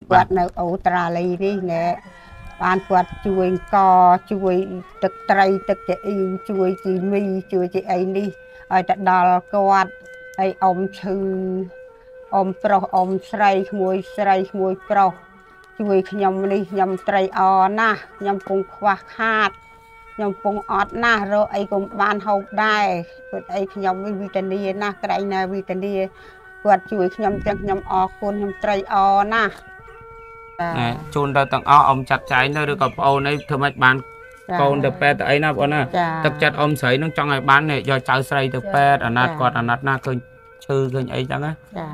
quạtនៅអូស្ត្រាលីនេះណែបានគាត់ជួយកជួយទឹកត្រីទឹកចាអ៊ីវជួយជីមីជួយជីអីនេះឲ្យទៅដល់គាត់ហើយអ៊ំឈឺអ៊ំប្រុសអ៊ំស្រីក្មួយប្រុសជួយខ្ញុំនេះខ្ញុំត្រីអណាស់ខ្ញុំពងខ្វះខាតខ្ញុំពងអត់ណាស់រកអីក៏បានហូបដែរគាត់អីខ្ញុំវីតានីណាស់ក្រែងណាវីតានីគាត់ជួយខ្ញុំទាំងខ្ញុំអរគុណខ្ញុំត្រីអណាស់ជូនដល់ទាំងអស់អ៊ំចាត់ចែងទៅឬក៏ប្អូនអីធ្វើម៉េចបានកូនទៅពេទ្យទៅអីណាបងណាទឹកចិត្តអ៊ំស្រីនឹងចង់ឲ្យបានយកចៅស្រីទៅពេទ្យអាណត្តិគាត់អាណត្តិណាឃើញឈឺឃើញអីចឹងណា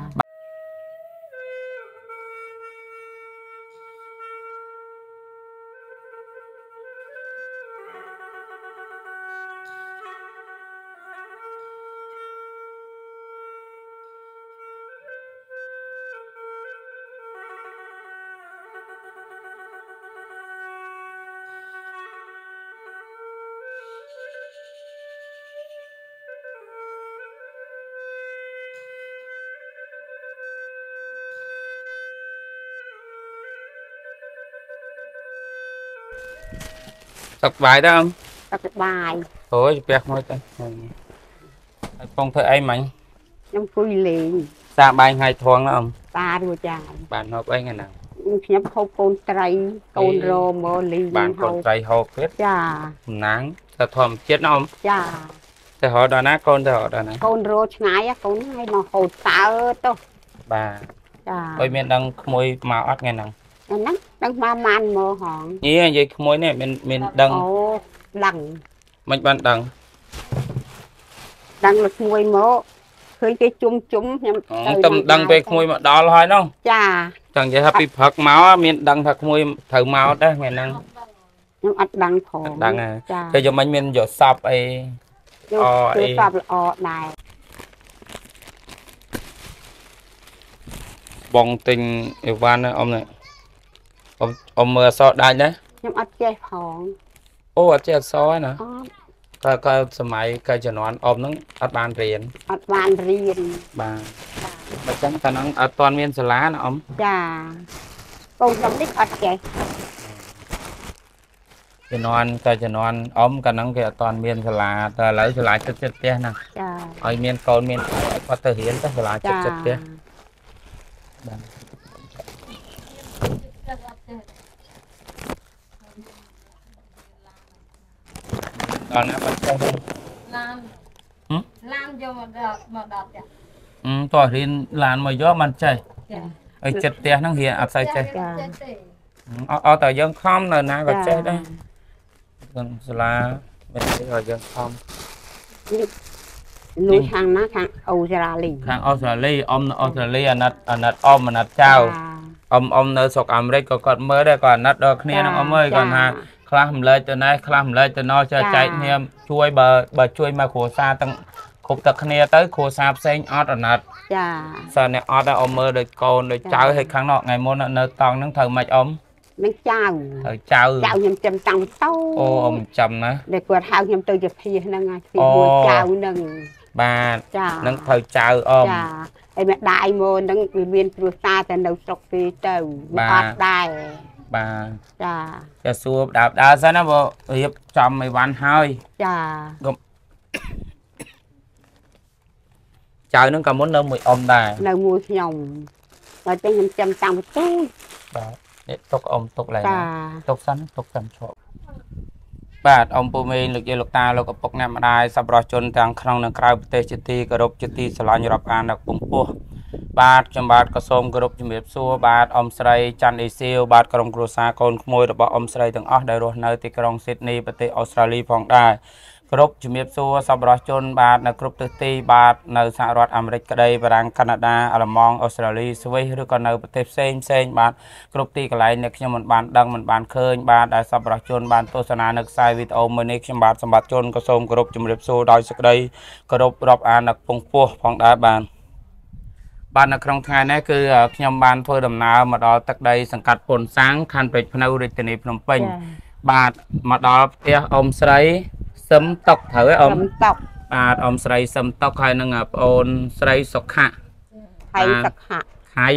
ទឹកបាយទៅអ៊ំទឹកបាយអូយផ្ទះមួយទៅហើយពងធ្វើអីមិញខ្ញុំគួយលេងសាបាយថ្ងៃធំណាអ៊ំតារួចចាបានហូបអីថ្ងៃហ្នឹងខ្ញុំហូបកូនត្រីកូនរោមកលីងបានកូនត្រីហូបទៀតចាសំណាងទៅធម្មជាតិណាអ៊ំចាទៅរកដល់ណាកូនទៅរកដល់ណាកូនរោឆ្ងាយកូនឲ្យមកហូតតើទៅបាទចាអុយមានដឹងក្មួយមកអត់ថ្ងៃហ្នឹងហ្នឹងដឹងមកម៉ានមើហងយីនិយាយក្មួយនេះមានដឹងអូដឹងមិនបានដឹងលើក្មួយមកឃើញគេជុំខ្ញុំទៅដឹងពេលក្មួយមកដល់ហើយនោះចាចង់និយាយថាពីព្រឹកមកមានដឹងថាក្មួយត្រូវមកដែរថ្ងៃហ្នឹងខ្ញុំអត់ដឹងផងដឹងតែយកមិញមានយកសពអីអីសពល្អដែរបងទិញអីវ៉ាន់អ៊ំនេះអ៊ំមើលអសដាច់ណាខ្ញុំអត់ចេះផងអូអត់ចេះអសណាក៏សម័យកាលជំនាន់អ៊ំហ្នឹងអត់បានរៀនបាទបើចឹងតាហ្នឹងអត់ទាន់មានសាលាណាអ៊ំចាកូនខ្ញុំនេះអត់ចេះជំនាន់កាលជំនាន់អ៊ំកាលហ្នឹងគេអត់ទាន់មានសាលាតែឥឡូវសាលាចិត្តផ្ទះណាចាឲ្យមានកូនមានឲ្យគាត់ទៅរៀនទៅសាលាចិត្តផ្ទះបាទអត់ណាបាត់ទៅឡានយកមកដល់ចាតោះរៀនឡានមកយកមិនចេះឲ្យចិត្តផ្ទះហ្នឹងរៀនអត់សូវចេះអត់តែយើងខំនៅណាក៏ចេះដែរសាលាមិនទេឲ្យយើងខំលុយខាងណាខាងអូស្ត្រាលីខាងអូស្ត្រាលីអ៊ំនៅអូស្ត្រាលីអាណត្តិអ៊ំអាណត្តិចៅអ៊ំនៅស្រុកអាមេរិកក៏គាត់មើលដែរក៏អាណត្តិដល់គ្នានឹងអ៊ំអើយគាត់ថាខ្លះម្លែកទៅណែខ្លះម្លែកទៅណោចែកគ្នាជួយបើជួយមកគ្រួសារទាំងគ្រប់ទឹកគ្នាទៅគ្រួសារផ្សេងអត់អាណត្តិចាសិនអ្នកអត់អ៊ំមើលដូចកូនដូចចៅហើយខាងនោះថ្ងៃមុននៅតង់ហ្នឹងត្រូវមិនអ៊ំនឹងចៅត្រូវចៅខ្ញុំចាំតាំងតោអូអ៊ំចាំណាដែលគាត់ហៅខ្ញុំទៅជាភីហ្នឹងហើយភីមួយចៅហ្នឹងបាទនឹងត្រូវចៅអ៊ំចាហើយម្ដាយមកហ្នឹងវាមានគ្រួសារតែនៅស្រុកគេទៅអត់ដែរបាទចាសួរដើរសិនណាបើរៀបចំអីវ៉ាន់ហើយចាចៅនឹងក៏មុននៅមួយអ៊ំដែរនៅមួយខ្ញុំតែខ្ញុំចាំតាំងទៅបាទនេះទុកអ៊ំទុកឡើយទុកសិនឈប់បាទអ៊ំពូមេងលោកយាយលោកតាលោកឪពុកអ្នកម្ដាយសប្បុរសជនទាំងក្នុងនិងក្រៅប្រទេសជាទីគោរពជាទីស្រឡាញ់រាប់អានដល់ពងពោះបាទខ្ញុំបាទក៏សូមគោរពជំរាបសួរបាទអ៊ំស្រីច័ន្ទអេសៀវបាទក្រុមគ្រួសារកូនក្មួយរបស់អ៊ំស្រីទាំងអស់ដែលរស់នៅទីក្រុងស៊ីដនីប្រទេសអូស្ត្រាលីផងដែរគោរពជំរាបសួរសប្បុរសជនបាទនៅគ្រប់ទិសទីបាទនៅសហរដ្ឋអាមេរិកក្តីបារាំងកាណាដាអាល្លឺម៉ង់អូស្ត្រាលីស្វីសឬក៏នៅប្រទេសផ្សេងបាទគ្រប់ទីកន្លែងអ្នកខ្ញុំមិនបានដឹងមិនបានឃើញបាទដែលសប្បុរសជនបានទស្សនានៅខ្សែវីដេអូមួយនេះខ្ញុំបាទសម្បត្តិជនក៏សូមគោរពជំរាបសួរដោយសេចក្តីគោរពរាប់អានដល់ពងពោះផងដែរបាទនៅក្នុងថ្ងៃនេះគឺខ្ញុំបានធ្វើដំណើរមកដល់ទឹកដីសង្កាត់ពុនសាំងខណ្ឌព្រែកភ្នៅរាជធានីភ្នំពេញបាទមកដល់ផ្ទះអ៊ំស្រីសឹមតុកត្រូវឯអ៊ំបាទអ៊ំស្រីសឹមតុកហើយនឹងប្អូនស្រីសុខៈខៃសុខៈខៃ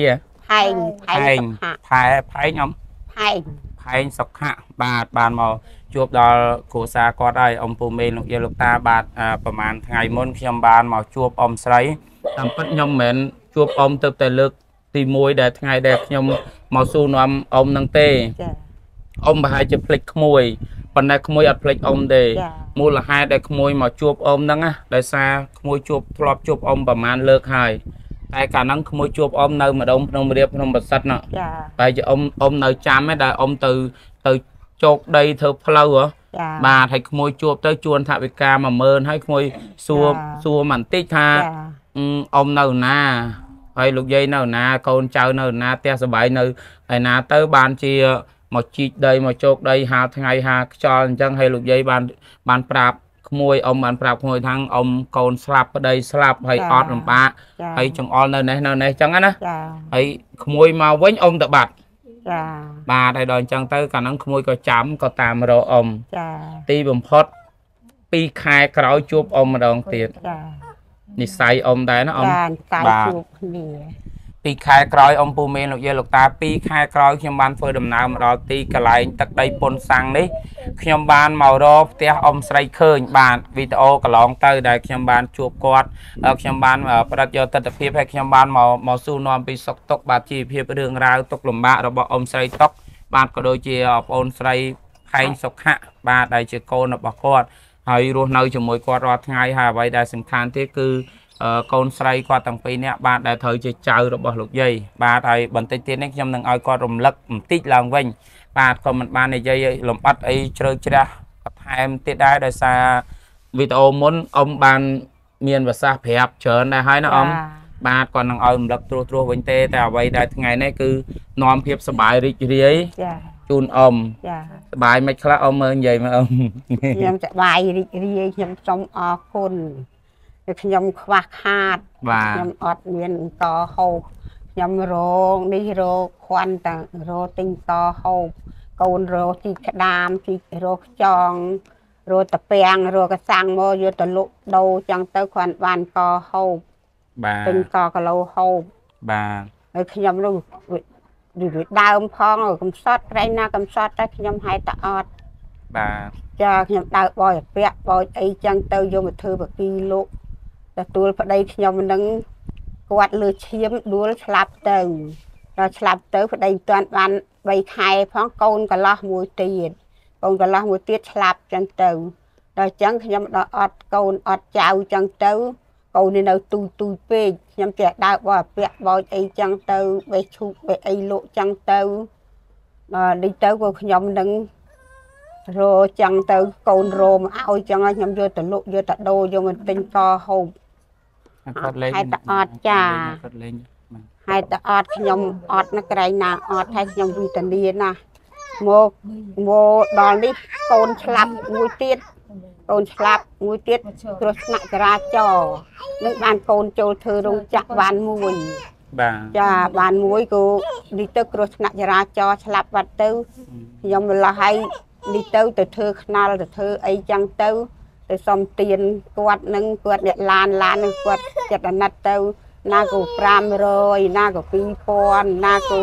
ញអំផែងសុខៈបាទបានមកជួបដល់គ្រួសារគាត់ហើយអំពូមេលោកយាយលោកតាបាទប្រហែលថ្ងៃមុនខ្ញុំបានមកជួបអ៊ំស្រីតាមពិតខ្ញុំមិនមែនជួបអ៊ំទៅតែលើកទី1ដែលថ្ងៃដែលខ្ញុំមកសួរនាំអ៊ំនឹងទេអ៊ំប្រហែលជាភ្លេចក្មួយប៉ុន្តែក្មួយអត់ភ្លេចអ៊ំទេមូលហេតុដែលក្មួយមកជួបអ៊ំហ្នឹងណាដោយសារក្មួយធ្លាប់ជួបអ៊ំប្រហែលលើកហើយតែកាលហ្នឹងក្មួយជួបអ៊ំនៅម្ដុំភ្នំរៀបភ្នំប្រសិទ្ធណាតែជាអ៊ំនៅចាំឯដែលអ៊ំទៅជោគដីធ្វើផ្លូវបាទហើយក្មួយជួបទៅជួនថវិកា10000ហើយក្មួយសួរបន្តិចថាអ៊ំនៅណាហើយលោកយាយនៅណាកូនចៅនៅណាផ្ទះសបាយនៅឯណាទៅបានជាមកជីកដីមកជោគដីហាលថ្ងៃហាខ្យល់អញ្ចឹងហើយលោកយាយបានប្រាប់ក្មួយអ៊ំបានប្រាប់ក្មួយថាអ៊ំកូនស្លាប់ប្តីស្លាប់ហើយអត់លំបាកហើយចង្អុលនៅនេះអញ្ចឹងណាហើយក្មួយមកវិញអ៊ំទៅបាត់បាទហើយដល់អញ្ចឹងទៅកាលហ្នឹងក្មួយក៏ចាំក៏តាមរកអ៊ំទីបំផុត2ខែក្រោយជួបអ៊ំម្ដងទៀតនិស័យអ៊ំដែរណាអ៊ំបាទជួបគ្នា2ខែក្រោយអ៊ំពូមេលោកយាយលោកតា2ខែក្រោយខ្ញុំបានធ្វើដំណើរមកដល់ទីកន្លែងទឹកដីពុនសាំងនេះខ្ញុំបានមករកផ្ទះអ៊ំស្រីឃើញបាទវីដេអូកន្លងទៅដែលខ្ញុំបានជួបគាត់ខ្ញុំបានប្រឌិតយកទស្សនវិជ្ជាឲ្យខ្ញុំបានមកសួរនាំពីសុខទុក្ខបាទជីវភាពរឿងរ៉ាវទុក្ខលំបាករបស់អ៊ំស្រីតុកបាទក៏ដូចជាបងអូនស្រីផែងសុខៈបាទដែលជាកូនរបស់គាត់ហើយរស់នៅជាមួយគាត់រាល់ថ្ងៃហើយអ្វីដែលសំខាន់ទៀតគឺកូនស្រីគាត់ទាំងពីរនាក់បាទដែលត្រូវជាចៅរបស់លោកយាយបាទហើយបន្តិចទៀតនេះខ្ញុំនឹងឲ្យគាត់រំលឹកបន្តិចឡើងវិញបាទក៏មិនបាននិយាយលំអិតអីជ្រៅជ្រះបន្ថែមទៀតដែរដោយសារវីដេអូមុនអ៊ំបានមានប្រសាសន៍ប្រាប់ច្រើនដែរហើយណាអ៊ំបាទគាត់នឹងឲ្យរំលឹកត្រួសវិញទេតែអ្វីដែលថ្ងៃនេះគឺនាំភាពសប្បាយរីករាយជូនអ៊ំសប្បាយមិនខ្លះអ៊ំមើលនិយាយមកអ៊ំខ្ញុំសប្បាយរីករាយខ្ញុំសូមអរគុណខ្ញុំខ្វះខាតខ្ញុំអត់មានតហូបខ្ញុំរងនេះរោខ្វាន់តារោទិញតហូបកូនរោទីក្តាមទីរោខ្ចងរោតាពាំងរោកសាំងមកយកទៅលក់ដូរចឹងទៅគ្រាន់បានកហូបបាទទិញតគីឡូហូបបាទហើយខ្ញុំនោះវាដើមផងកំសត់ក្រែងណាកំសត់តែខ្ញុំហែតតែអត់បាទចាខ្ញុំដើរបោយពាក់បោយអីចឹងទៅយកមកធ្វើបពីលោកទទួលប្តីខ្ញុំនឹងគាត់លើឈាមដួលស្លាប់ទៅដល់ស្លាប់ទៅប្តីមិនទាន់បាន3ខែផងកូនកន្លោះមួយទៀតស្លាប់ចឹងទៅដល់ចឹងខ្ញុំដល់អត់កូនអត់ចៅចឹងទៅកូននៅទូពេកខ្ញុំចេះដើរបោពាក់បោចអីចឹងទៅបេះឈូកបេះអីលក់ចឹងទៅដល់នេះទៅក៏ខ្ញុំនឹងរោចឹងទៅកូនរោមកឲ្យចឹងខ្ញុំយកទៅលក់យកទៅដូរយកមកទិញកហូបហេតុតែអត់ចាហេតុតែអត់ខ្ញុំអត់ណាក្រែងណាអត់ហើយខ្ញុំវិធានាណាមកដល់នេះកូនស្លាប់មួយទៀតគ្រោះថ្នាក់ចរាចរណ៍នឹងបានកូនចូលធ្វើរោងចក្របានមួយបាទចាបានមួយគូនេះទៅគ្រោះថ្នាក់ចរាចរណ៍ស្លាប់បាត់ទៅខ្ញុំម្ល៉េះឲ្យនេះទៅធ្វើខ្នល់ទៅធ្វើអីចឹងទៅសុំទានគាត់នឹងគាត់អ្នកឡាននឹងគាត់ចិត្តអាណិតទៅណាក៏500ណាក៏2000ណាក៏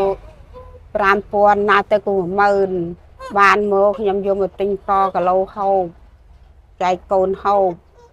5000ណាទៅក៏10000បានមកខ្ញុំយកមកទិញតគីឡូហូបចែកកូនហូប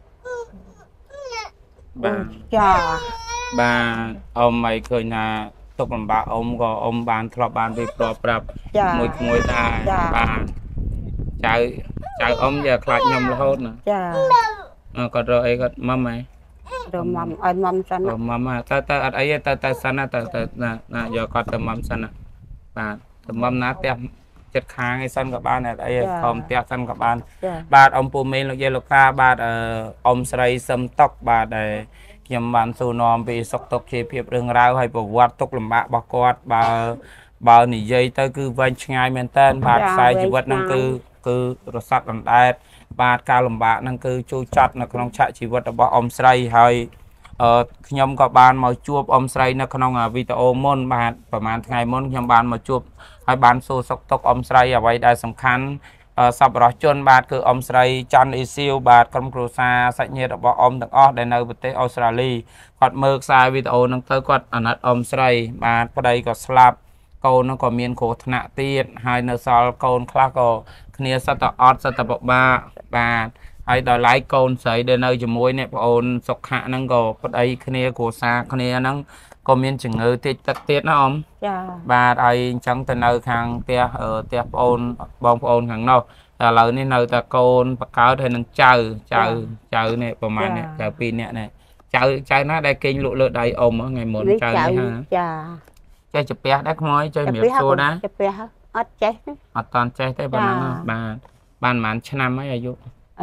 បាទចាបាទអ៊ំឲ្យឃើញថាទុកលំបាកអ៊ំក៏អ៊ំបានធ្លាប់បានរៀបរាប់ប្រាប់មួយដែរបាទចៅអ៊ំយកខ្លាចខ្ញុំរហូតណាចាគាត់រកអីគាត់ម៉ាំហ៎រកម៉ាំឲ្យម៉ាំសិនម៉ាំទៅអត់អីទៅសិនទៅណាយកគាត់ទៅម៉ាំសិនណាបាទទៅម៉ាំណាផ្ទះចិត្តខាងឯសិនក៏បានអត់អីធំផ្ទះសិនក៏បានបាទអ៊ំពូមេលោកយាយលោកតាបាទអ៊ំស្រីសឹមតុកបាទដែលខ្ញុំបានសួរនាំពីសុខទុក្ខជីវភាពរឿងរ៉ាវហើយប្រវត្តិទុក្ខលំបាករបស់គាត់បើនិយាយទៅគឺវែងឆ្ងាយមែនតើបាទខ្សែជីវិតហ្នឹងគឺរស័ព្ទដណ្ដែតបាទការលំបាកហ្នឹងគឺចូលចាត់នៅក្នុងឆាកជីវិតរបស់អ៊ំស្រីហើយខ្ញុំក៏បានមកជួបអ៊ំស្រីនៅក្នុងវីដេអូមុនបាទប្រហែលថ្ងៃមុនខ្ញុំបានមកជួបហើយបានសួរសុខទុក្ខអ៊ំស្រីអ្វីដែលសំខាន់សប្បុរសជនបាទគឺអ៊ំស្រីច័ន្ទអ៊ីស៊ីវបាទក្រុមគ្រួសារសាច់ញាតិរបស់អ៊ំទាំងអស់ដែលនៅប្រទេសអូស្ត្រាលីគាត់មើលខ្សែវីដេអូហ្នឹងទៅគាត់អាណិតអ៊ំស្រីបាទប្តីក៏ស្លាប់កូនហ្នឹងក៏មានគ្រោះថ្នាក់ទៀតហើយនៅសល់កូនខ្លះក៏គ្នាសិតតែអត់សិតតែពិបាកបាទហើយដល់ឡែកកូនស្រីដែលនៅជាមួយនេះបងអូនសុខៈហ្នឹងក៏ប្តីគ្នាគ្រួសារគ្នាហ្នឹងក៏មានជំងឺតិចទឹកទៀតណាអ៊ំចាបាទហើយអញ្ចឹងទៅនៅខាងផ្ទះបងអូនខាងនោះតែឥឡូវនេះនៅតែកូនបកើតហើយនឹងចៅនេះប្រហែលនេះចៅ2នាក់នេះចៅណាដែលគេងលក់លើដៃអ៊ំថ្ងៃមុនចៅនេះចាចេះចាពះដែរខ្មោចចេះរៀបសួរដែរចាពះអត់ចេះអត់តន់ចេះទេប៉ុណ្ណឹងបាទបានប្រហែលឆ្នាំហើយអាយុ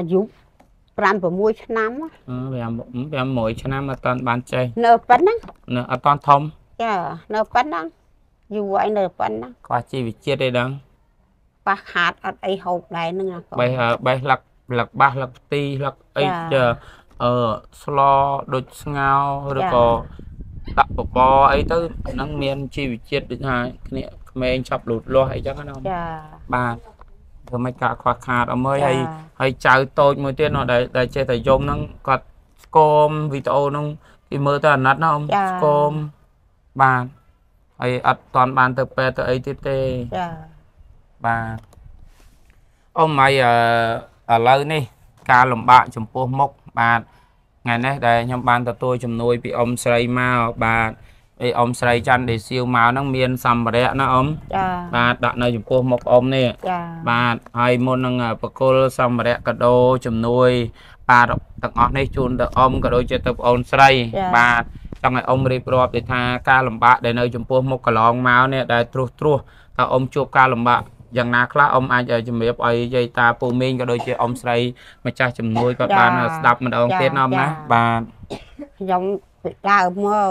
5-6 ឆ្នាំ5-6 ឆ្នាំអត់តន់បានចេះនៅប៉ុណ្ណឹងនៅអត់តន់ធំចានៅប៉ុណ្ណឹងយូរហើយនៅប៉ុណ្ណឹងខ្វះជីវជាតិទេដឹងខ្វះខាតអត់អីហូបដែរហ្នឹងបេះលឹកបាសលឹកផ្ទីលឹកអីស្លដូចស្ងោឬក៏ដាក់បបរអីទៅហ្នឹងមានជីវជាតិដូចថាគ្នាក្មេងចាប់លូតលាស់អីចឹងណាចាបាទធ្វើមិនកាក់ខ្វះខាតអមហើយចៅតូចមួយទៀតដែលចេះតែយំហ្នឹងគាត់ស្គមវីដេអូហ្នឹងគេមើលទៅអាណិតណាស្គមបាទហើយអត់តាន់បានទៅពេទ្យទៅអីទៀតទេចាបាទអ៊ំហើយឥឡូវនេះការលំបាកចំពោះមុខបាទថ្ងៃនេះដែលខ្ញុំបានទទួលជំនួយពីអ៊ំស្រីមកបាទអ៊ំស្រីច័ន្ទដេស៊ីវមកហ្នឹងមានសម្ភារៈណាអ៊ំចាបាទដាក់នៅចំពោះមុខអ៊ំនេះចាបាទហើយមុននឹងបកគលសម្ភារៈកាដូជំនួយបាទទាំងអស់នេះជូនទៅអ៊ំក៏ដូចជាទៅបងអូនស្រីបាទចង់ឲ្យអ៊ំរៀបរាប់ទៅថាការលំបាកដែលនៅចំពោះមុខកន្លងមកនេះដែលត្រួសតើអ៊ំជួបការលំបាកយ៉ាងណាខ្លះអ៊ំអាចជំរាបឲ្យយាយតាពូមីងក៏ដូចជាអ៊ំស្រីម្ចាស់ជំនួយគាត់បានស្ដាប់ម្ដងទៀតណាអ៊ំណាបាទខ្ញុំពីដើមមក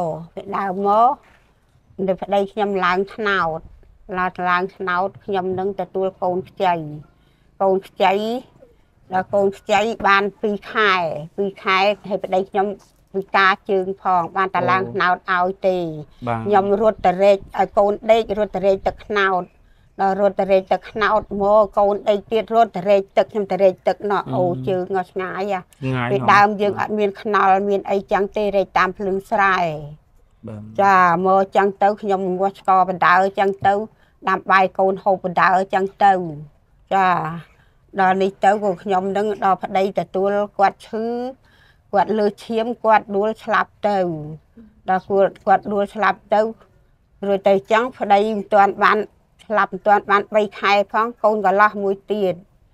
នៅប្តីខ្ញុំឡើងថ្នោតខ្ញុំនឹងទទួលកូនខ្ចីដល់កូនខ្ចីបាន2 ខែហើយប្តីខ្ញុំពិការជើងផងបានតែឡើងថ្នោតឲ្យទេខ្ញុំរត់តរែកឲ្យកូនដេករត់តរែកទឹកថ្នោតដល់រត់តរែកទឹកថ្នោតមកកូនដេកទៀតរត់តរែកទឹកខ្ញុំតរែកទឹកណោះអូជើងឆ្ងាយពីដើមយើងអត់មានខ្នល់មានអីចឹងទេរែកតាមភ្លឺស្រែចាមកចឹងទៅខ្ញុំវាស់ស្កបដៅចឹងទៅដាំបាយកូនហូបបដៅចឹងទៅចាដល់នេះទៅក៏ខ្ញុំនឹងដល់ប្តីទទួលគាត់ឈឺគាត់លើឈាមគាត់ដួលស្លាប់ទៅដល់គាត់ដួលស្លាប់ទៅរួចទៅចឹងប្តីមិនទាន់បានស្លាប់មិនទាន់បាន3 ខែផងកូនកន្លោះមួយទៀត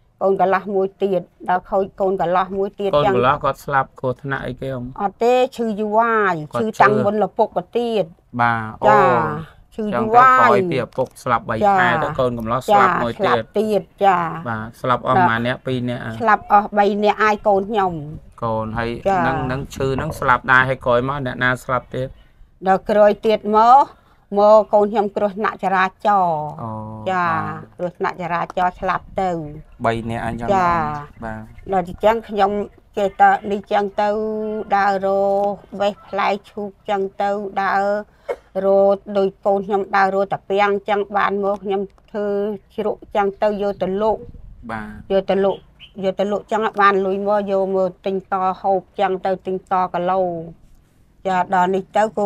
ដល់ខូចកូនកន្លោះមួយទៀតចឹងកូនកន្លោះគាត់ស្លាប់គ្រោះថ្នាក់អីគេអត់ទេឈឺយូរហើយឈឺតាំងមុនលពុកទៅទៀតបាទអូឈឺយូរហើយពីឪពុកស្លាប់3 ខែទៅកូនកន្លោះស្លាប់មួយទៀតចាបាទស្លាប់អស់ប្រហែលអ្នក2នាក់ស្លាប់អស់3នាក់អាយកូនខ្ញុំកូនហើយនឹងឈឺនឹងស្លាប់ដែរហើយក្រោយមកអ្នកណាស្លាប់ទៀតដល់ក្រោយទៀតមកកូនខ្ញុំគ្រោះថ្នាក់ចរាចរណ៍ចាគ្រោះថ្នាក់ចរាចរណ៍ស្លាប់ទៅ3នាក់អញ្ចឹងចាបាទដល់អញ្ចឹងខ្ញុំចេះតនេះចឹងទៅដើររវេះផ្លែឈូកចឹងទៅដើររដោយកូនខ្ញុំដើររតាពាំងចឹងបានមកខ្ញុំធ្វើជ្រក់ចឹងទៅយកទៅលក់បាទយកទៅលក់ចឹងបានលុយមកយកមកទិញតហូបចឹងទៅទិញតគីឡូចាដល់នេះទៅគូ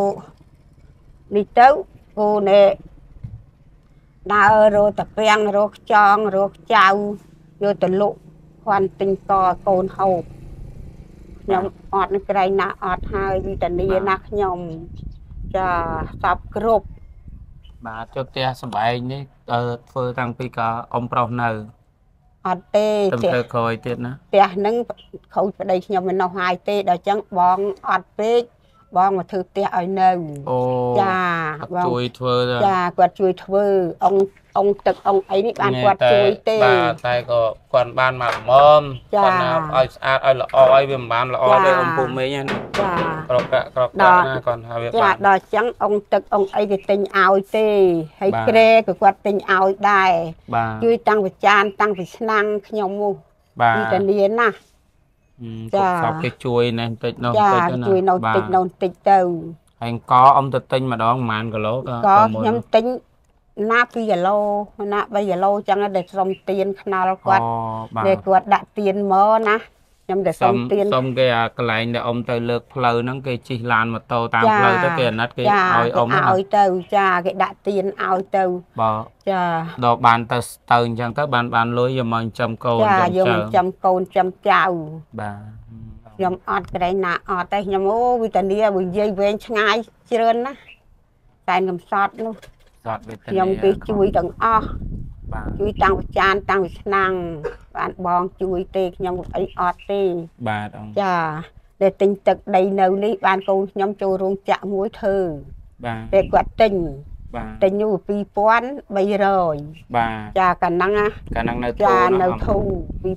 ណែដើររតាពាំងរខ្ចង់រខ្ចៅយកទៅលក់គាត់ទិញតកូនហូបខ្ញុំអត់នឹងក្រែងណាអត់ហើយវិតានីណាខ្ញុំចាសពគ្រប់បាទចុះផ្ទះសម្បែងនេះធ្វើតាំងពីក៏អ៊ំប្រុសនៅអត់ទេទៅក្រោយទៀតណាផ្ទះហ្នឹងខូចប្តីខ្ញុំមិននោះហើយទេដល់ចឹងបងអត់ពេកបងមកធ្វើផ្ទះឲ្យនៅអូចាបងជួយធ្វើចាគាត់ជួយធ្វើអង្គទឹកអង្គអីនេះបានគាត់ជួយទេបាទតែក៏គាត់បានមកល្មមគាត់ណាឲ្យស្អាតឲ្យល្អឲ្យវាមិនបានល្អទេអង្គពូមីងណាចាក្របកាក់ណាគាត់ថាវាបានដល់ចឹងអង្គទឹកអង្គអីវាទិញឲ្យទេហើយក្រែក៏គាត់ទិញឲ្យដែរជួយតាំងវិចានតាំងពីឆ្នាំងខ្ញុំមកវិតានីណាចាសពគេជួយណែបន្តិចនោះបន្តិចណាជួយនៅបន្តិចទៅហើយអង្គអ៊ំទៅទិញម្ដងប្រហែលគីឡូក៏ខ្ញុំទិញណា2គីឡូណា3គីឡូចឹងដែលសុំទៀនខ្នល់គាត់បាទ đểគាត់ដាក់ទៀនមកណាខ្ញុំតែសុំទៀនសុំគេអាកន្លែងដែលអ៊ំទៅលើកផ្លូវហ្នឹងគេជិះឡានម៉ូតូតាមផ្លូវទៅគេអាណិតគេឲ្យអ៊ំឲ្យទៅចាគេដាក់ទៀនឲ្យទៅបាទចាដល់បានទៅអញ្ចឹងទៅបានលុយយកមកចិញ្ចឹមកូនចាយកមកចិញ្ចឹមកូនចិញ្ចឹមចៅបាទខ្ញុំអត់កន្លែងណាអត់ទេខ្ញុំអូវិតានីបើនិយាយវែងឆ្ងាយច្រើនណាតែកំសត់នោះសតវេទនាខ្ញុំគេជួយទាំងអស់បាទជួយតាំងវិចានតាំងវិឆ្នាំងបានបងជួយទេខ្ញុំអីអត់ទេបាទអង្គចាតែទិញទឹកដីនៅនេះបានកូនខ្ញុំចូលរោងចក្រមួយធ្វើបាទតែគាត់ទិញបាទទិញនោះ2300 បាទចាកាលហ្នឹងណាកាលហ្នឹងនៅចានៅធូ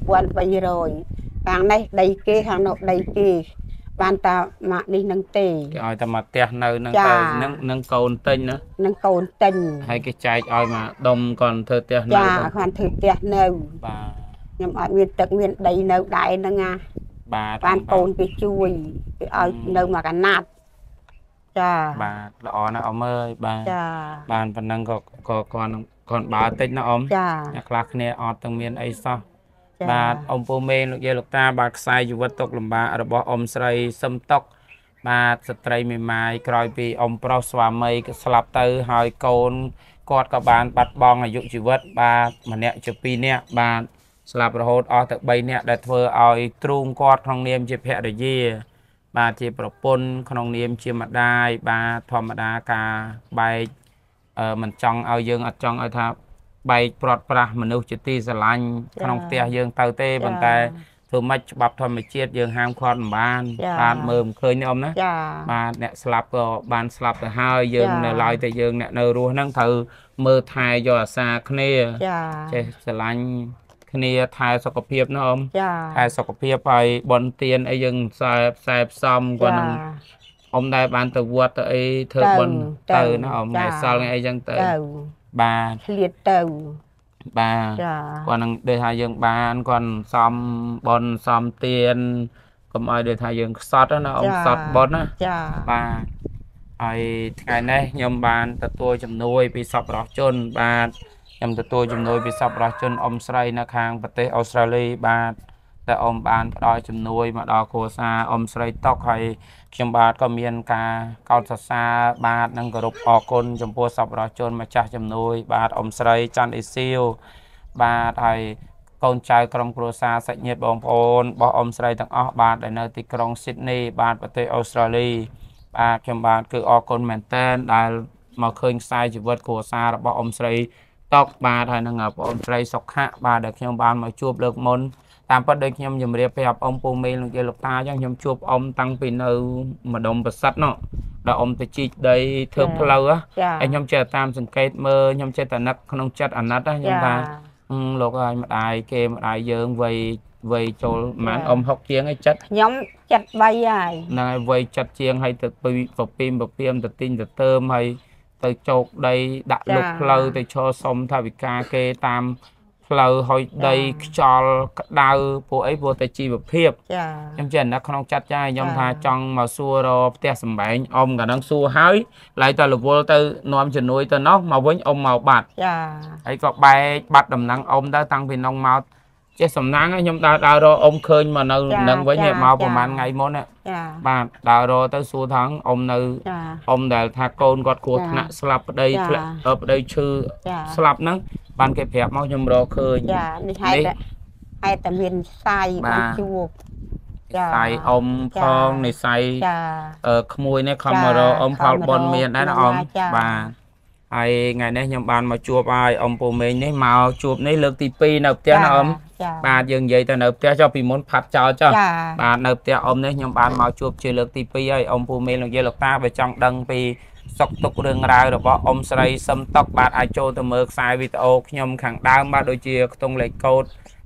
2300ខាងនេះដីគេខាងនោះដីគេបានតាមកនេះនឹងទេគេឲ្យតែមកផ្ទះនៅហ្នឹងទៅនឹងកូនទិញណានឹងកូនទិញហើយគេចែកឲ្យមកដុំគាត់ធ្វើផ្ទះនៅចាគាត់ធ្វើផ្ទះនៅបាទខ្ញុំអត់មានទឹកមានដីនៅដែរហ្នឹងណាបាទបានកូនគេជួយគេឲ្យនៅមកកណាត់ចាបាទល្អណាស់អ៊ំអើយបាទចាបានប៉ុណ្ណឹងក៏គាត់បើតិចណាអ៊ំចាអ្នកខ្លះគ្នាអត់ទាំងមានអីសោះចាបាទអ៊ំពូមេលោកយាយលោកតាបាទខ្សែជីវិតទុកលំបាករបស់អ៊ំស្រីសឹមតុកបាទស្ត្រីមេម៉ាយក្រោយពីអ៊ំប្រុសស្វាមីក៏ស្លាប់ទៅហើយកូនគាត់ក៏បានបាត់បង់អាយុជីវិតបាទម្នាក់ជា2នាក់បាទស្លាប់រហូតអស់ទៅ3នាក់ដែលធ្វើឲ្យទ្រូងគាត់ក្នុងនាមជាភរិយាបាទជាប្រពន្ធក្នុងនាមជាម្ដាយបាទធម្មតាការបែកមិនចង់ឲ្យយើងអត់ចង់ឲ្យថាបែកព្រាត់ប្រាសមនុស្សជាទីស្រឡាញ់ក្នុងផ្ទះយើងទៅទេប៉ុន្តែធ្វើម៉េចច្បាប់ធម្មជាតិយើងហាមឃាត់មិនបានបាទមើលមិនឃើញទេអ៊ំណាបាទអ្នកស្លាប់ក៏បានស្លាប់ទៅហើយយើងនៅឡើយតែយើងអ្នកនៅរស់ហ្នឹងត្រូវមើលថែយកអាសាគ្នាចេះស្រឡាញ់គ្នាថែសុខភាពណាអ៊ំថែសុខភាពឲ្យបនទៀនអីយើងខ្សែផ្សំគាត់នឹងអ៊ំដែរបានទៅវត្តទៅអីធ្វើបនទៅណាអ៊ំថ្ងៃសល់ថ្ងៃអីចឹងទៅបាទឆ្លៀតទៅបាទគាត់នឹងដូចថាយើងបានគាត់សំបនសំទៀនកុំឲ្យដូចថាយើងខ្សត់ណាអ៊ំខ្សត់បនណាបាទហើយថ្ងៃនេះខ្ញុំបានទទួលជំនួយពីសប្បុរសជនបាទខ្ញុំទទួលជំនួយពីសប្បុរសជនអ៊ំស្រីនៅខាងប្រទេសអូស្ត្រាលីបាទតែអ៊ំបានផ្ដល់ជំនួយមកដល់គ្រួសារអ៊ំស្រីតុកហើយខ្ញុំបាទក៏មានការកោតសរសើរបាទនិងគោរពអរគុណចំពោះសប្បុរសជនម្ចាស់ជំនួយបាទអ៊ំស្រីច័ន្ទអេសៀវបាទហើយកូនចៅក្រុមគ្រួសារសាច់ញាតិបងប្អូនរបស់អ៊ំស្រីទាំងអស់បាទដែលនៅទីក្រុងស៊ីដនីបាទប្រទេសអូស្ត្រាលីបាទខ្ញុំបាទគឺអរគុណមែនតើដែលមកឃើញខ្សែជីវិតគ្រួសាររបស់អ៊ំស្រីតុកបាទហើយនឹងបងអ៊ំស្រីសុខៈបាទដែលខ្ញុំបានមកជួបលើកមុនតាមពិតដូចខ្ញុំជម្រាបប្រាប់អ៊ំពូមេលោកយាយលោកតាអញ្ចឹងខ្ញុំជួបអ៊ំតាំងពីនៅម្ដុំប្រសិទ្ធនោះដល់អ៊ំទៅជីកដីធ្វើផ្លូវហើយខ្ញុំចេះតាមសង្កេតមើលខ្ញុំចេះតែនឹកក្នុងចិត្តអាណិតខ្ញុំថាលោកហើយម្ដាយគេម្ដាយយើងវ័យចូលប្រហែលអ៊ំ60ជាងឯចិត្តខ្ញុំ73ហើយហ្នឹងហើយវ័យ70ជាងហើយទៅពីពពៀមទៅទិញទៅតើមហើយទៅជោគដីដាក់លុកផ្លូវទៅឈរសុំថវិកាគេតាមផ្លូវហើយដីខ្យល់ក្តៅពួកអីព្រោះតែជីវភាពខ្ញុំចេះណាក្នុងចិត្តចាខ្ញុំថាចង់មកសួររផ្ទះសម្បែងអ៊ំកាលហ្នឹងសួរហើយឡៃតរវល់ទៅនាំជំនួយទៅនោះមកវិញអ៊ំមកបាត់ហើយក៏បែកបាត់ដំណឹងអ៊ំទៅតាំងពីនោះមកចេះសំណាងខ្ញុំដើររកអ៊ំឃើញមកនៅនឹងវិញមកប្រហែលថ្ងៃមុនបាទដើររកទៅសួរថងអ៊ំនៅអ៊ំដែលថាកូនគាត់គ្រោះថ្នាក់ស្លាប់ប្តីធ្លាក់ប្តីឈឺស្លាប់ហ្នឹងបានគេប្រាប់មកខ្ញុំរកឃើញនេះហេតុតែមានផ្សាយបានជួបនិស័យអ៊ំផងនិស័យក្មួយនេះខំមករកអ៊ំផលបនមានដែរណាអ៊ំបាទហើយថ្ងៃនេះខ្ញុំបានមកជួបហើយអ៊ំពូមេងនេះមកជួបនេះលើកទី2នៅផ្ទះណាអ៊ំបាទយើងនិយាយទៅនៅផ្ទះចុះពីមុនផាត់ចោលចុះបាទនៅផ្ទះអ៊ំនេះខ្ញុំបានមកជួបជាលើកទី2ហើយអ៊ំពូមេងលោកយាយលោកតាបើចង់ដឹងពីសុខទុក្ខរឿងរ៉ាវរបស់អ៊ំស្រីសឹមតុកបាទអាចចូលទៅមើលខ្សែវីដេអូខ្ញុំខាងដើមបាទដូចជាខ្ទង់លេខកូដ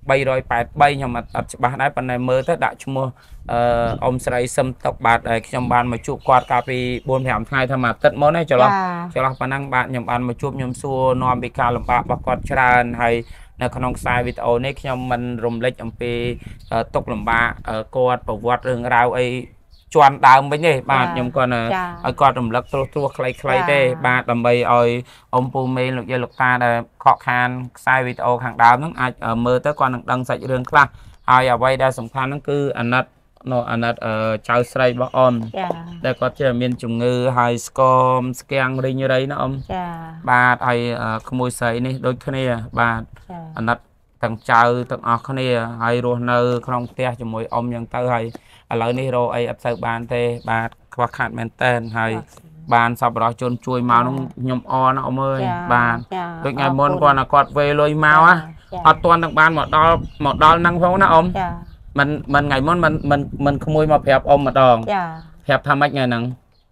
383ខ្ញុំអត់ច្បាស់ដែរប៉ុន្តែមើលទៅដាក់ឈ្មោះអ៊ំស្រីសឹមតុកបាទខ្ញុំបានមកជួបគាត់កាលពី4-5ថ្ងៃថាមួយអាទិត្យមុនហ្នឹងចន្លោះប៉ុណ្ណឹងបាទខ្ញុំបានមកជួបខ្ញុំសួរនាំពីការលំបាករបស់គាត់ច្រើនហើយនៅក្នុងខ្សែវីដេអូនេះខ្ញុំមិនរំលេចអំពីទុក្ខលំបាកគាត់ប្រវត្តិរឿងរ៉ាវអី chọn đào mấy nhỉ bà nhung còn ở con đầm lắc tua clay thế bà đầm bay ơi ông pu mê lục gia lục ta là khó khăn sai video hàng đào nó ai ở mơ tới con đăng sạch đường khác ai ở quay đa sủng khăn nó cứ anh nát chào say bác on đây có chơi miền trung ngư hai scom scan đi như đấy nó ông bà hay môi sấy này đôi khi này bà anh nát thằng chào thằng ở này hay luôn nơi không tia cho mỗi ông nhân tới hay lời này rồi ai ấp sơ bàn thế bà khó khăn men tên hay bàn sau đó chôn chui máu nó nhom o nó ông ơi bà đôi ngày môn qua là quạt về lôi máu á ở toàn thằng ban một đo năng phong nó ông mình ngày món mình không mua mà phép ông mà đòn phép tham mấy ngày nắng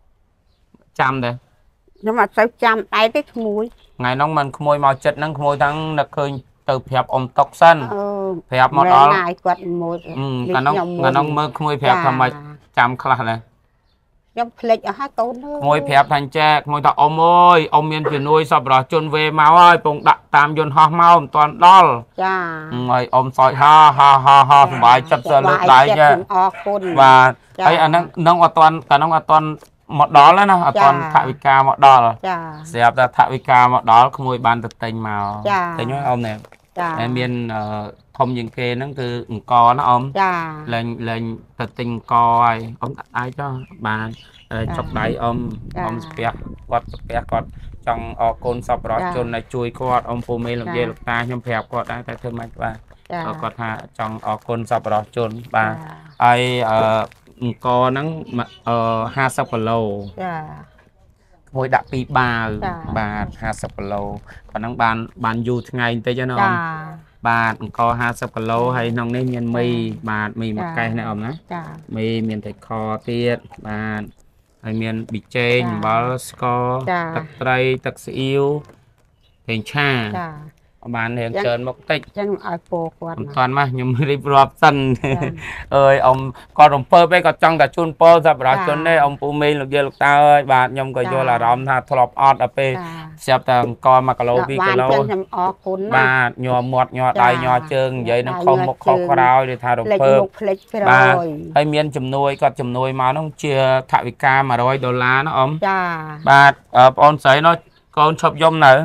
trăm đấy nhưng mà sao trăm tay tới muối ngày nông mình không mua màu chất nắng không mua thằng đặc khơi từ phép ông tóc xanh phép một đó ngày nông mơ không mua phép tham mấy trăm khá này trong lịch ở hai tôn thôi ngồi phép thành tre ngồi ta ông ơi ông miền chuyển nuôi sập rồi chôn về máu ơi bông đặt tam dồn ho mau toàn đo ngồi ông soi ha bài chặt sờ lướt lại nha và ấy anh nông ở toàn cả nông ở toàn một đó là nó ở toàn thạ vi ca một đó rồi dẹp ra thạ vi ca một đó không ngồi bàn thực tình màu thấy nhớ ông này em miền không những kia nó cứ co nó ông lên thực tình co ai ông ai cho bà chọc đáy ông spec quạt trong côn sập đó chôn này chui quạt ông phô mê làm gì lục ta nhom phèo quạt đã tại thương mạch bà quạt hạ trong côn sập đó chôn bà ai co nắng ha sập lầu ngồi đặt pi bà ha sập lầu còn nắng bàn du ngày tới cho nó bà co ha sập lầu hay nông nên miền mì bà mì một cây này ông á mì miền thịt kho tiết bà hay miền bị chê bảo sco tắc tây tắc xíu hình cha bạn hiện trơn một tích toàn mà nhưng đi rộp sân ơi ông con đồng pơ bây còn trong cả chun pơ dập đó chun đây ông phụ mi lục dê lục ta ơi bạn nhung có vô là rõm tha thọp ọt ở pe xếp tầng coi mà cả lô vi cả lô bà nhò một nhò tay nhò chân vậy nó không một khó khó đau để tha đồng pơ bà hay miên chùm nuôi có chùm nuôi mà nó chia thạ vị ca mà rồi đô la nó ông bà on sấy nó con chụp dông nữa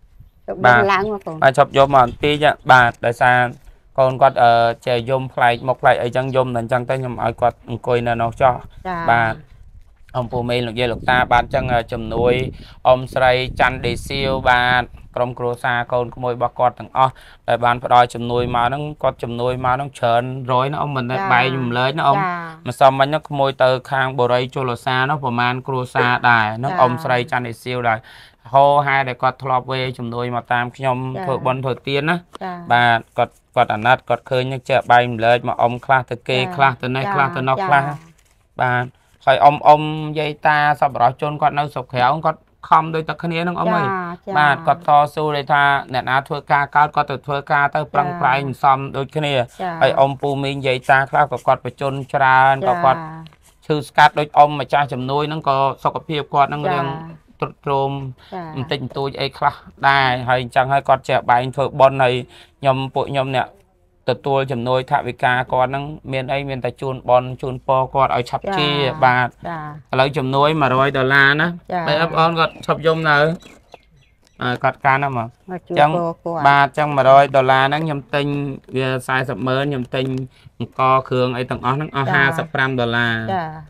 bà chụp vô mà tí chứ bà tại sao con quạt chơi dôm play một play ở chân dôm nên chân tới nhưng mà quạt coi là nó cho bà ông phụ mê lục dê lục ta bán chân chùm nuôi ông sray chăn để siêu bà trong cua sa con môi bà quạt thằng để bán phải đòi chùm nuôi mà nó quạt chùm nuôi mà nó trơn rồi nó ông mình bay dùm lấy nó ông mà xong mà nó môi từ khang bồ rây cho lô xa nó vào man cua sa đài nó ông sray chăn để siêu đài hô hai để quạt thọp về chùm nuôi mà tam khi nhom thợ bón thợ tiên á bà quạt ảnh nát quạt khơi như chợ bay lấy mà ông khla từ kê khla từ này khla từ nọ khla bà phải ông dây ta sau đó chôn quạt nơi sọc khéo quạt không đôi tất khné nó ông ơi bà quạt to su đây tha nè na thưa ca cao quạt từ thưa ca tới prang prang xong đôi khné phải ông pu minh dây ta khla quạt phải chôn ra quạt sư scat đôi ông mà cha chùm nuôi nó có sọc phiêu quạt nó đang trôm tình tôi ấy khá đài hay chẳng hay con trẻ bài thợ bon này nhom bội nhom nè từ tôi chấm nuôi thạ vị ca con nó miền ấy miền tây chun bon chun po con ở chập chi bà lấy chấm nuôi mà rồi đờ la nó bây ấp on còn chập dông nữa cọt ca nó mà trong ba trong mà rồi đờ la nó nhom tinh sai sập mớ nhom tinh co khương ấy tầng nó ha sập $5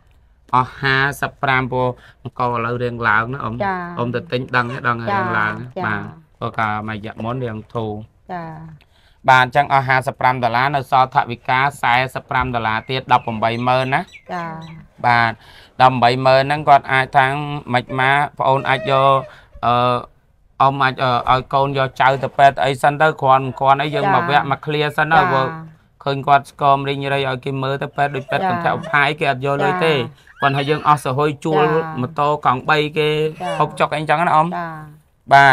ha sập prampo co lâu riêng lào nó ông tự tính đăng riêng lào mà có cả mày dặn món riêng thù bạn chẳng ha sập $5 nó so thạ vị cá sai sập $5 tiết đọc bằng 70 á bạn đọc 70 nó còn ai tháng mạch má ôn ai vô ông ai ở con vô chơi tập pet ấy sân tới còn ấy dương mà vẽ mà clear sân đó khơi quạt com đi như đây ở kim mơ tập pet đôi pet còn theo hai cái vô lưới tê còn hay dương ở hôi chua một tô còn bay cái hộp cho anh trắng nó ông bà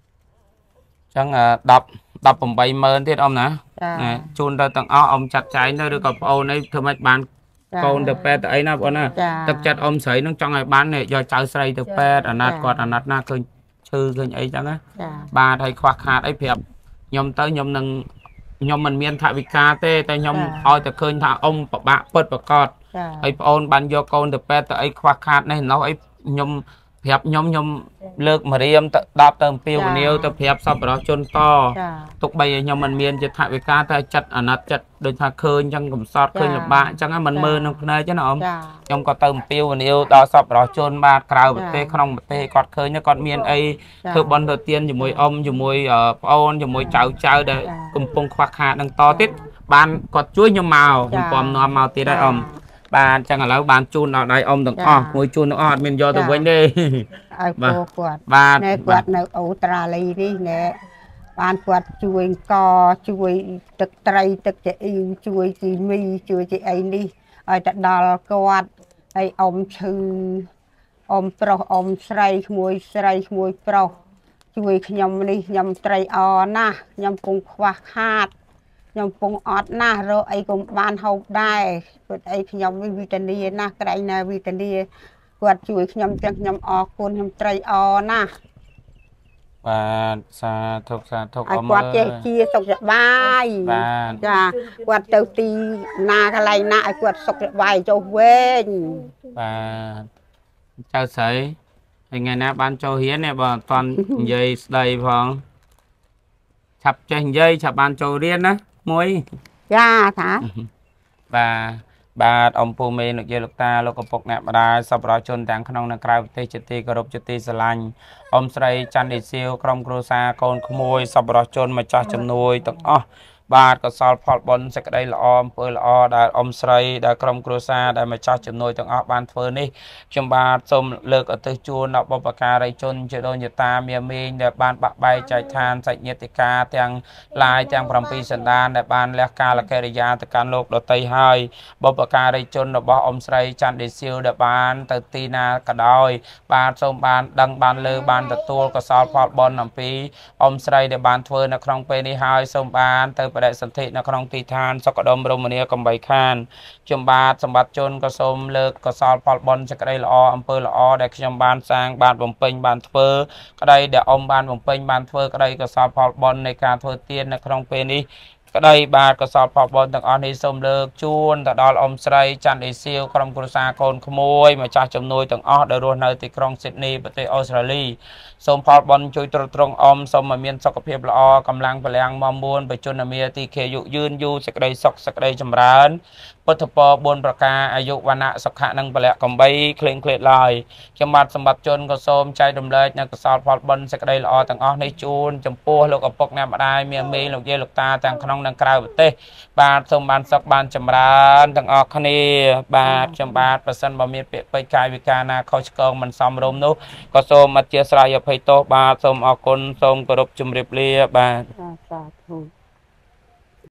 chẳng đập bằng 70 thiết ông nè chun ra tầng ông chặt cháy nơi được gặp ô này thưa mạch bán con tập pet ấy nó bọn nè tập chặt ông sấy nó trong ngày bán này do cháu xây tập pet ở nát quạt ở nát na khơi chư khơi ấy chẳng á bà thầy khoác hạt ấy phèp nhom tới nhom mình miên thạ vị ca tê tay nhom oi tập khơi thạ ông bạc bớt bạc cọt ấy ôn ban vô con được pe ấy khoa khát này nó ấy nhom phép nhom lược mà riêng đạp tầm piêu và niêu tập phép sau đó chôn to tục bây nhom mình miền chật thải với cá ta chặt ở nát chặt đôi thà khơi chẳng cầm sọt khơi nhập bạ chẳng ai mình mơ nó nơi chứ nào trong có tầm piêu và niêu đó sau đó chôn ba cào bật tê không bật tê quạt khơi nhá con miền ấy thưa bon đầu tiên dùng môi om dùng môi ôn dùng môi cháo để cùng phong khoa khát đang to tít ban quạt chuối nhom màu dùng pom nó màu tê đây om bạn chẳng là bạn chun ở đây ông từng ngồi chun nó mình do từ bên đây bạn nè quạtនៅអូស្ត្រាលីនេះណែបានគាត់ជួយកជួយទឹកត្រីទឹកចេអ៊ីវជួយជីមីជួយជីអីនេះឲ្យទៅដល់គាត់ហើយអ៊ំឈឺអ៊ំប្រុសអ៊ំស្រីក្មួយស្រីក្មួយប្រុសជួយខ្ញុំនេះខ្ញុំត្រីអណាស់ខ្ញុំពងខ្វះខាតខ្ញុំពងអត់ណាស់រកអីក៏បានហូបដែរគាត់អីខ្ញុំមានវីតាមីនណាស់ក្រែងណាវីតាមីនគាត់ជួយខ្ញុំទាំងខ្ញុំអរគុណខ្ញុំត្រីអណាស់បាទសាធុអមគាត់ចេះជាសុខសប្បាយបាទចាគាត់ទៅទីណាកន្លែងណាឲ្យគាត់សុខសប្បាយចុះវិញបាទចៅស្រីថ្ងៃណាបានចូលរៀននេះបើអត់ទាន់និយាយស្ដីផងឆាប់ចេះនិយាយឆាប់បានចូលរៀនណាមួយចាតាបាទអំពូមេលោកយាយលោកតាលោកកំពុកអ្នកម្ដាយសប្បុរសជនទាំងក្នុងនិងក្រៅប្រទេសជាទីគោរពជាទីស្រឡាញ់អ៊ំស្រីច័ន្ទឌីសៀវក្រុមគ្រួសារកូនក្មួយសប្បុរសជនម្ចាស់ជំនួយទាំងអស់បាទកសលផលបុណ្យសេចក្តីល្អអំពើល្អដែលអ៊ំស្រីដែលក្រុមគ្រួសារដែលម្ចាស់ជំនួយទាំងអស់បានធ្វើនេះខ្ញុំបាទសូមលើកឧទ្ទិសជូនដល់បុព្វការីជនជាដូនជាតាមាមីងដែលបានបាក់បែកចែកឋានសាច់ញាតិកាទាំងឡាយទាំង7សន្តានដែលបានលះកាលកិរិយាទៅកាន់លោកដតីហើយបុព្វការីជនរបស់អ៊ំស្រីច័ន្ទឌីសៀវដែលបានទៅទីណាក៏ដោយបាទសូមបានដឹងបានលើបានទទួលកសលផលបុណ្យអំពីអ៊ំស្រីដែលបានធ្វើនៅក្នុងពេលនេះហើយសូមបានទៅបដិសន្ធិនៅក្នុងទីឋានសុខដុមរមនាកំបីខានខ្ញុំបាទសម្បត្តិជនក៏សូមលើកកសលផលបុណ្យសេចក្តីល្អអំពើល្អដែលខ្ញុំបានសាងបានបំពេញបានធ្វើក្តីដែលអ៊ំបានបំពេញបានធ្វើក្តីកសលផលបុណ្យនៃការធ្វើទាននៅក្នុងពេលនេះក្តីបាទកសលផលបុណ្យទាំងអស់នេះសូមលើកជូនទៅដល់អ៊ំស្រីច័ន្ទឌីសៀវក្រុមគ្រួសារកូនក្មួយម្ចាស់ជំនួយទាំងអស់ដែលរស់នៅទីក្រុងស៊ីដនីប្រទេសអូស្ត្រាលីសូមផលបុណ្យជួយទ្រទ្រង់អ៊ំសូមឲ្យមានសុខភាពល្អកម្លាំងពលំមាំមួនបជនមាទីខេយុយឺនយូរសេចក្តីសុខសេចក្តីចម្រើនពុទ្ធពរ4ប្រការអាយុវណ្ណៈសុខៈនិងពលៈកំបីក្លែងក្លេតឡើយខ្ញុំបាទសម្បត្តិជនក៏សូមចែករំលែកនៅកសលផលបុណ្យសេចក្តីល្អទាំងអស់នេះជូនចំពោះលោកឪពុកអ្នកម្ដាយមាមីលោកយាយលោកតាទាំងក្នុងនិងក្រៅប្រទេសបាទសូមបានសុខបានចម្រើនទាំងអស់គ្នាបាទខ្ញុំបាទប្រសិនបើមានពាក្យពេចន៍កាយវិការណាខុសឆ្គងមិនសមរម្យនោះក៏សូមអធិស្ឋានអភ័យទោសបាទសូមអរគុណសូមគោរពជម្រាបលាបាទសាធុ